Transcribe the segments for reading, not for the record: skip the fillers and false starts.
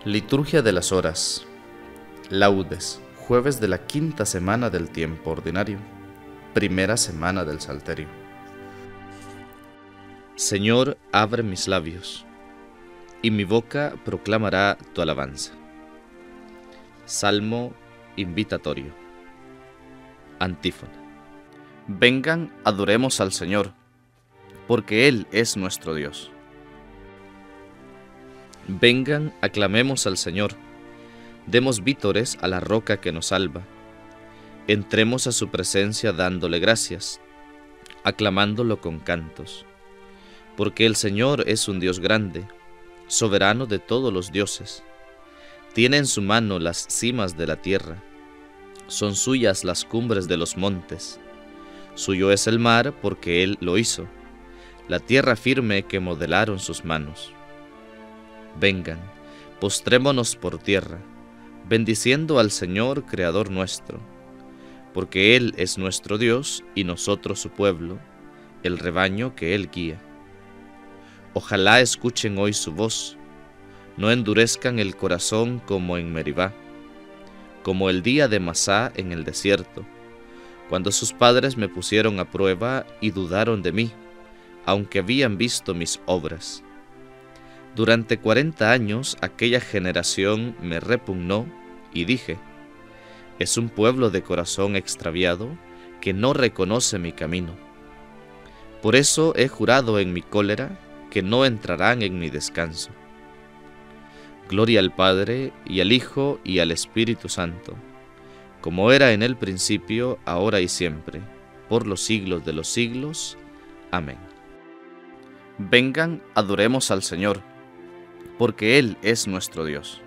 Liturgia de las Horas. Laudes, jueves de la quinta semana del tiempo ordinario, primera semana del Salterio. Señor, abre mis labios, y mi boca proclamará tu alabanza. Salmo invitatorio. Antífona. Vengan, adoremos al Señor, porque Él es nuestro Dios. Vengan, aclamemos al Señor, demos vítores a la roca que nos salva. Entremos a su presencia dándole gracias, aclamándolo con cantos. Porque el Señor es un Dios grande, soberano de todos los dioses. Tiene en su mano las cimas de la tierra, son suyas las cumbres de los montes. Suyo es el mar porque Él lo hizo, la tierra firme que modelaron sus manos. Vengan, postrémonos por tierra, bendiciendo al Señor, Creador nuestro, porque Él es nuestro Dios y nosotros su pueblo, el rebaño que Él guía. Ojalá escuchen hoy su voz, no endurezcan el corazón como en Meribá, como el día de Masá en el desierto, cuando sus padres me pusieron a prueba y dudaron de mí, aunque habían visto mis obras. Durante 40 años aquella generación me repugnó y dije, es un pueblo de corazón extraviado que no reconoce mi camino. Por eso he jurado en mi cólera que no entrarán en mi descanso. Gloria al Padre, y al Hijo, y al Espíritu Santo, como era en el principio, ahora y siempre, por los siglos de los siglos. Amén. Vengan, adoremos al Señor, porque Él es nuestro Dios.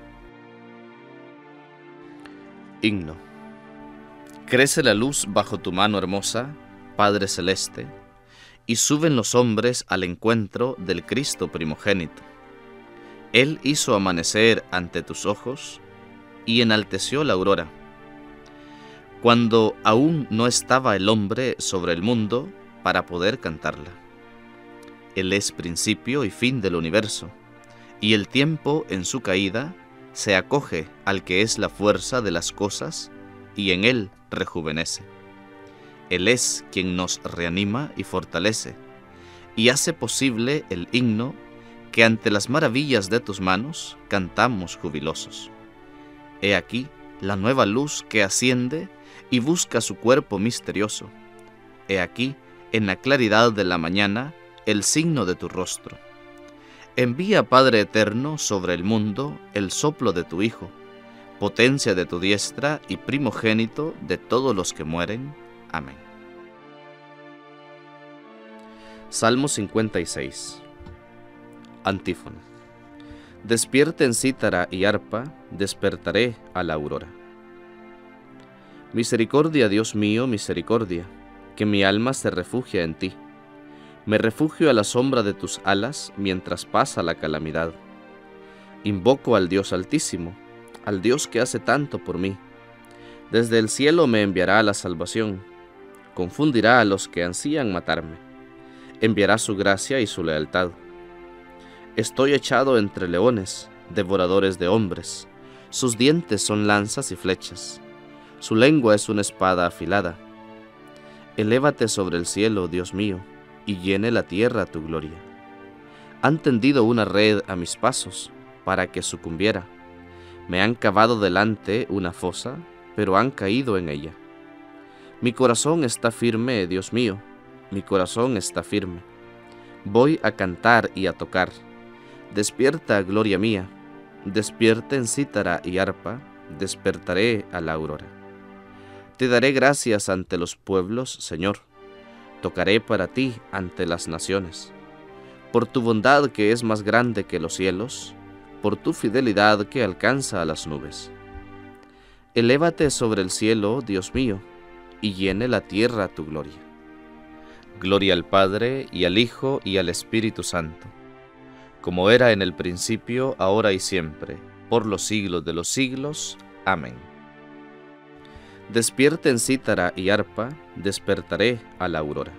Himno. Crece la luz bajo tu mano hermosa, Padre Celeste, y suben los hombres al encuentro del Cristo primogénito. Él hizo amanecer ante tus ojos y enalteció la aurora. Cuando aún no estaba el hombre sobre el mundo para poder cantarla. Él es principio y fin del universo, y el tiempo en su caída se acoge al que es la fuerza de las cosas y en él rejuvenece. Él es quien nos reanima y fortalece, y hace posible el himno que ante las maravillas de tus manos cantamos jubilosos. He aquí la nueva luz que asciende y busca su cuerpo misterioso. He aquí, en la claridad de la mañana, el signo de tu rostro. Envía, Padre eterno, sobre el mundo el soplo de tu Hijo, potencia de tu diestra y primogénito de todos los que mueren. Amén. Salmo 56. Antífona. Despierten cítara y arpa, despertaré a la aurora. Misericordia, Dios mío, misericordia, que mi alma se refugia en ti. Me refugio a la sombra de tus alas mientras pasa la calamidad. Invoco al Dios Altísimo, al Dios que hace tanto por mí. Desde el cielo me enviará la salvación, confundirá a los que ansían matarme, enviará su gracia y su lealtad. Estoy echado entre leones, devoradores de hombres, sus dientes son lanzas y flechas, su lengua es una espada afilada. Elévate sobre el cielo, Dios mío, y llene la tierra tu gloria. Han tendido una red a mis pasos, para que sucumbiera. Me han cavado delante una fosa, pero han caído en ella. Mi corazón está firme, Dios mío, mi corazón está firme. Voy a cantar y a tocar. Despierta, gloria mía, despierten cítara y arpa, despertaré a la aurora. Te daré gracias ante los pueblos, Señor. Tocaré para ti ante las naciones. Por tu bondad que es más grande que los cielos, por tu fidelidad que alcanza a las nubes. Elévate sobre el cielo, Dios mío, y llene la tierra tu gloria. Gloria al Padre, y al Hijo, y al Espíritu Santo, como era en el principio, ahora y siempre, por los siglos de los siglos. Amén. Despierten cítara y arpa, despertaré a la aurora.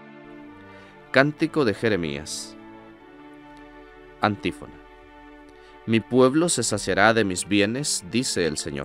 Cántico de Jeremías. Antífona. Mi pueblo se saciará de mis bienes, dice el Señor.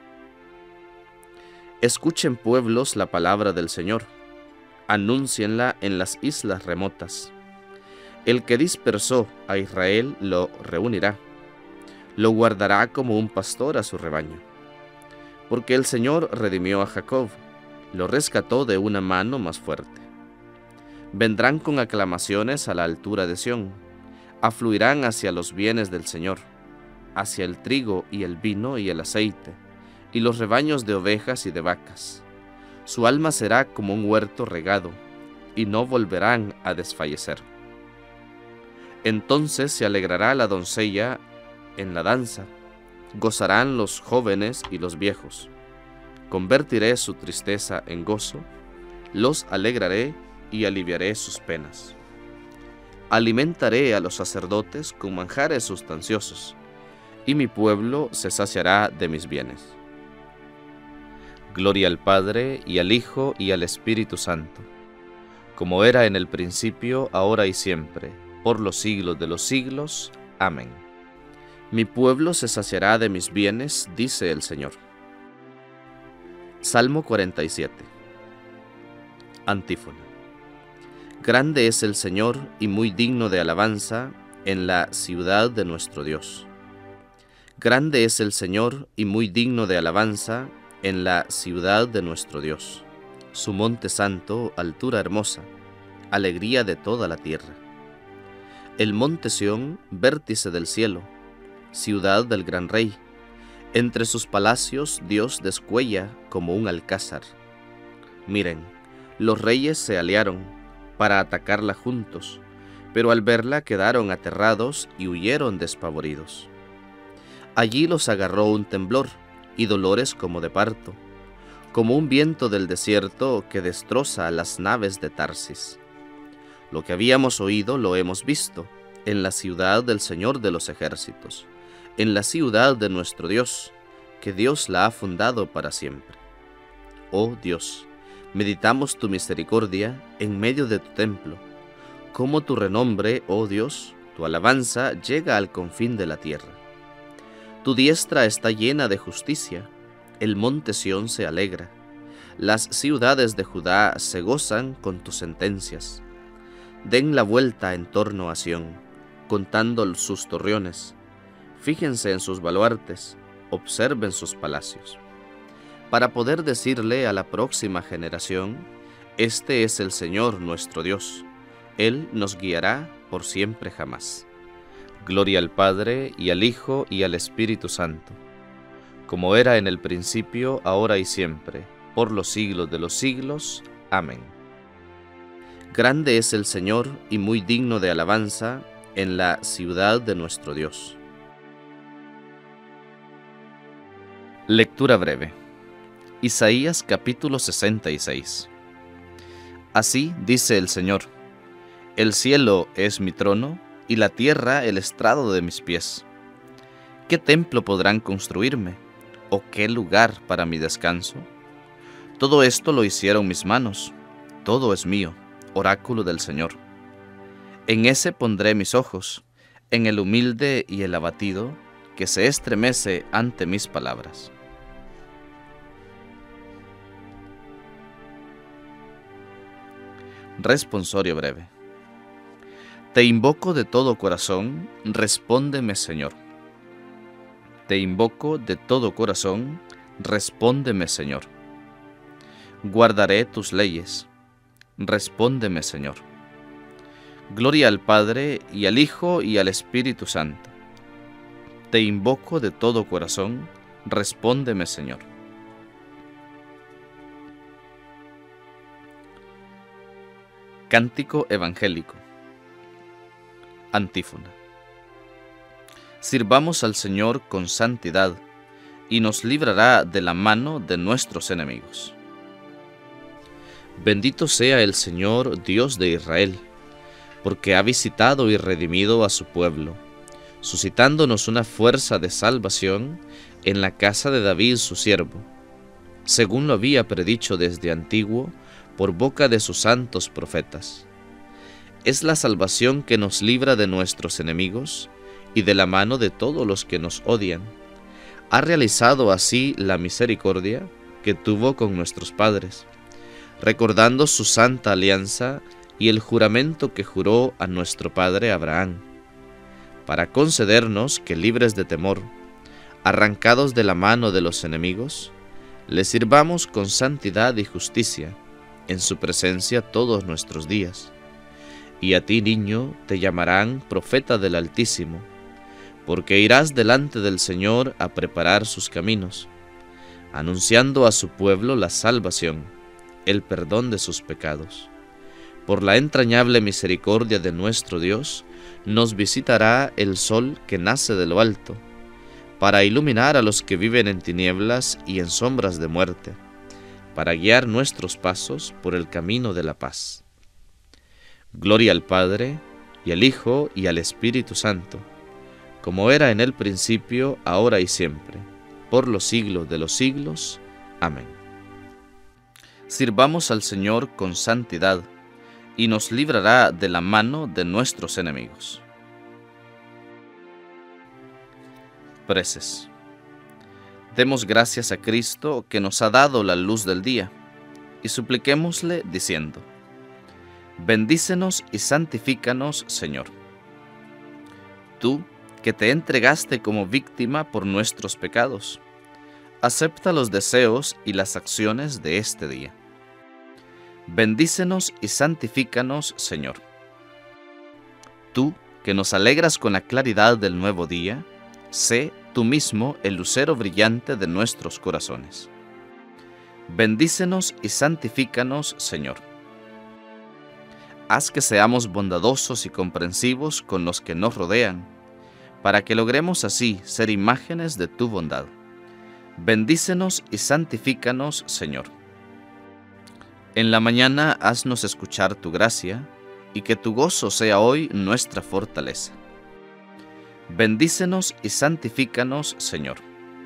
Escuchen, pueblos, la palabra del Señor. Anúncienla en las islas remotas. El que dispersó a Israel lo reunirá. Lo guardará como un pastor a su rebaño. Porque el Señor redimió a Jacob, lo rescató de una mano más fuerte. Vendrán con aclamaciones a la altura de Sión, afluirán hacia los bienes del Señor, hacia el trigo y el vino y el aceite, y los rebaños de ovejas y de vacas. Su alma será como un huerto regado, y no volverán a desfallecer. Entonces se alegrará la doncella en la danza, gozarán los jóvenes y los viejos. Convertiré su tristeza en gozo, los alegraré y aliviaré sus penas. Alimentaré a los sacerdotes con manjares sustanciosos, y mi pueblo se saciará de mis bienes. Gloria al Padre, y al Hijo, y al Espíritu Santo, como era en el principio, ahora y siempre, por los siglos de los siglos. Amén. Mi pueblo se saciará de mis bienes, dice el Señor. Salmo 47. Antífona. Grande es el Señor y muy digno de alabanza en la ciudad de nuestro Dios. Grande es el Señor y muy digno de alabanza en la ciudad de nuestro Dios. Su monte santo, altura hermosa, alegría de toda la tierra. El monte Sión, vértice del cielo, ciudad del gran rey. Entre sus palacios Dios descuella como un alcázar. Miren, los reyes se aliaron para atacarla juntos, pero al verla quedaron aterrados y huyeron despavoridos. Allí los agarró un temblor y dolores como de parto, como un viento del desierto que destroza las naves de Tarsis. Lo que habíamos oído lo hemos visto en la ciudad del Señor de los ejércitos, en la ciudad de nuestro Dios, que Dios la ha fundado para siempre. Oh Dios, meditamos tu misericordia en medio de tu templo, como tu renombre, oh Dios, tu alabanza llega al confín de la tierra. Tu diestra está llena de justicia, el monte Sión se alegra, las ciudades de Judá se gozan con tus sentencias. Den la vuelta en torno a Sión, contando sus torreones. Fíjense en sus baluartes, observen sus palacios, para poder decirle a la próxima generación: este es el Señor nuestro Dios, Él nos guiará por siempre jamás. Gloria al Padre, y al Hijo, y al Espíritu Santo, como era en el principio, ahora y siempre, por los siglos de los siglos. Amén. Grande es el Señor y muy digno de alabanza en la ciudad de nuestro Dios. Lectura breve. Isaías capítulo 66. Así dice el Señor: el cielo es mi trono, y la tierra el estrado de mis pies. ¿Qué templo podrán construirme? ¿O qué lugar para mi descanso? Todo esto lo hicieron mis manos, todo es mío, oráculo del Señor. En ese pondré mis ojos, en el humilde y el abatido, que se estremece ante mis palabras. Responsorio breve. Te invoco de todo corazón, respóndeme, Señor. Te invoco de todo corazón, respóndeme, Señor. Guardaré tus leyes, respóndeme, Señor. Gloria al Padre, y al Hijo, y al Espíritu Santo. Te invoco de todo corazón, respóndeme, Señor. Cántico evangélico. Antífona. Sirvamos al Señor con santidad, y nos librará de la mano de nuestros enemigos. Bendito sea el Señor, Dios de Israel, porque ha visitado y redimido a su pueblo, suscitándonos una fuerza de salvación en la casa de David su siervo, según lo había predicho desde antiguo por boca de sus santos profetas. Es la salvación que nos libra de nuestros enemigos y de la mano de todos los que nos odian. Ha realizado así la misericordia que tuvo con nuestros padres, recordando su santa alianza y el juramento que juró a nuestro padre Abraham, para concedernos que, libres de temor, arrancados de la mano de los enemigos, le sirvamos con santidad y justicia en su presencia todos nuestros días. Y a ti, niño, te llamarán profeta del Altísimo, porque irás delante del Señor a preparar sus caminos, anunciando a su pueblo la salvación, el perdón de sus pecados. Por la entrañable misericordia de nuestro Dios, nos visitará el sol que nace de lo alto, para iluminar a los que viven en tinieblas y en sombras de muerte, para guiar nuestros pasos por el camino de la paz. Gloria al Padre, y al Hijo, y al Espíritu Santo, como era en el principio, ahora y siempre, por los siglos de los siglos. Amén. Sirvamos al Señor con santidad, y nos librará de la mano de nuestros enemigos. Preces. Demos gracias a Cristo que nos ha dado la luz del día, y supliquémosle diciendo: bendícenos y santifícanos, Señor. Tú, que te entregaste como víctima por nuestros pecados, acepta los deseos y las acciones de este día. Bendícenos y santifícanos, Señor. Tú, que nos alegras con la claridad del nuevo día, sé tú mismo el lucero brillante de nuestros corazones. Bendícenos y santifícanos, Señor. Haz que seamos bondadosos y comprensivos con los que nos rodean, para que logremos así ser imágenes de tu bondad. Bendícenos y santifícanos, Señor. En la mañana haznos escuchar tu gracia, y que tu gozo sea hoy nuestra fortaleza. Bendícenos y santifícanos, Señor.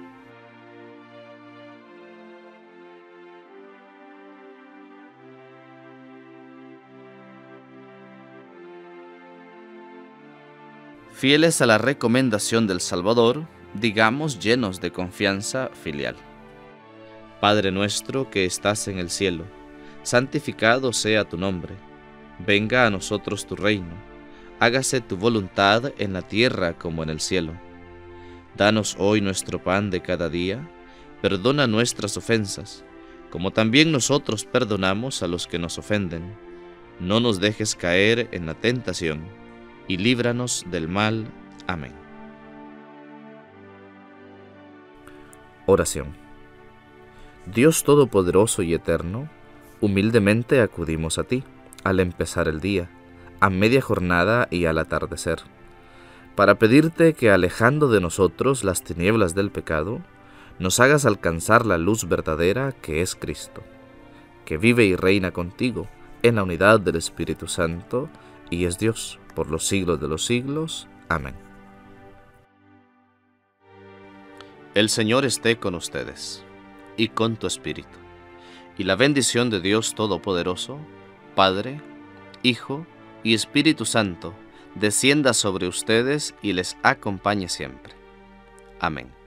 Fieles a la recomendación del Salvador, digamos llenos de confianza filial: Padre nuestro que estás en el cielo, santificado sea tu nombre. Venga a nosotros tu reino. Hágase tu voluntad en la tierra como en el cielo. Danos hoy nuestro pan de cada día. Perdona nuestras ofensas, como también nosotros perdonamos a los que nos ofenden. No nos dejes caer en la tentación, y líbranos del mal. Amén. Oración. Dios Todopoderoso y Eterno, humildemente acudimos a ti al empezar el día, a media jornada y al atardecer, para pedirte que, alejando de nosotros las tinieblas del pecado, nos hagas alcanzar la luz verdadera que es Cristo, que vive y reina contigo en la unidad del Espíritu Santo, y es Dios por los siglos de los siglos. Amén. El Señor esté con ustedes, y con tu espíritu, y la bendición de Dios Todopoderoso, Padre, Hijo y Espíritu Santo, descienda sobre ustedes y les acompañe siempre. Amén.